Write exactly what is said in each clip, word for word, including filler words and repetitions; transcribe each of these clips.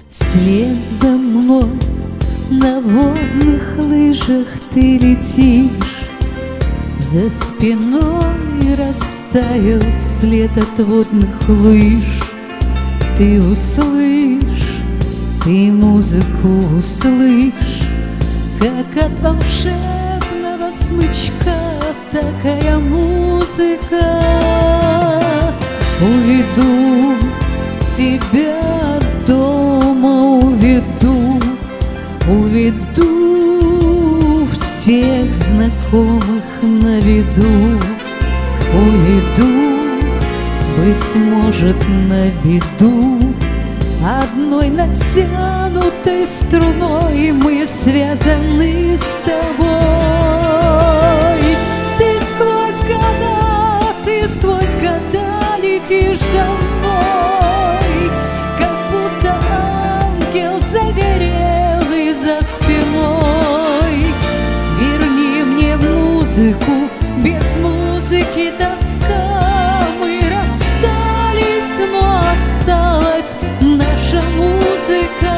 Вслед за мной на водных лыжах ты летишь, за спиной растаял след от водных лыж. Ты услышь, ты музыку услышь, как от волшебного смычка такая музыка. Уведу тебя дома, уведу, уведу всех знакомых на виду, уведу, быть может, на беду. Одной натянутой струной мы связаны с тобой. Ты сквозь года, ты сквозь года летишь за мной, как будто ангел загорелый за спиной. Верни мне музыку, без музыки тоска. Мы расстались, но осталась наша музыка.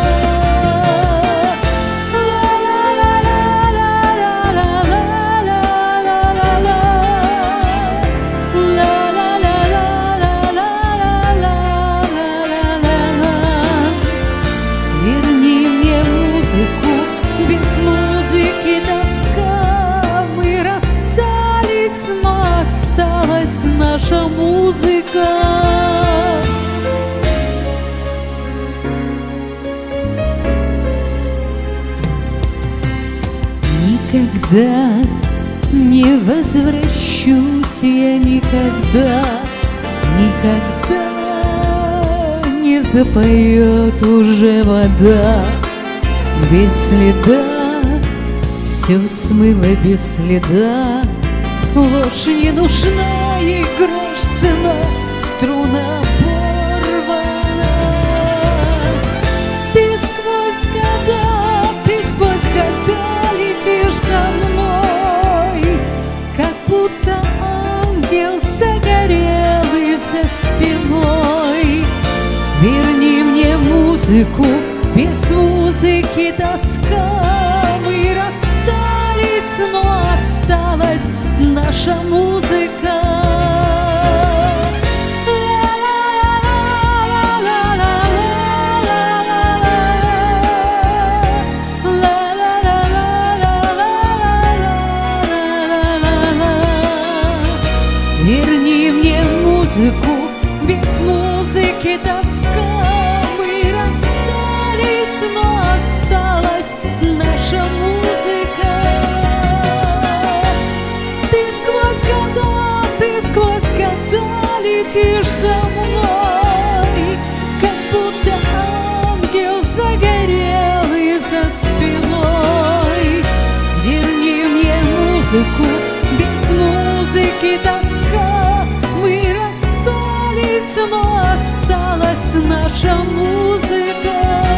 Верни мне музыку, без музыки тоска. Мы расстались, но осталась наша музыка. Никогда не возвращусь я, никогда, никогда не запоет уже вода. Без следа все смыло без следа. Ложь не нужна, ей грош цена, струна порвана. Ты сквозь года, ты сквозь года летишь за мной, как будто ангел загорелый за спиной. Верни мне музыку, без музыки тоска. Мы расстались, но осталась наша музыка. Верни мне музыку, без музыки тоска. Мы расстались, но осталась наша музыка. Ты сквозь года, ты сквозь года летишь за мной, как будто ангел загорелый за спиной. Верни мне музыку, без музыки тоска. Мы расстались, но осталась наша музыка.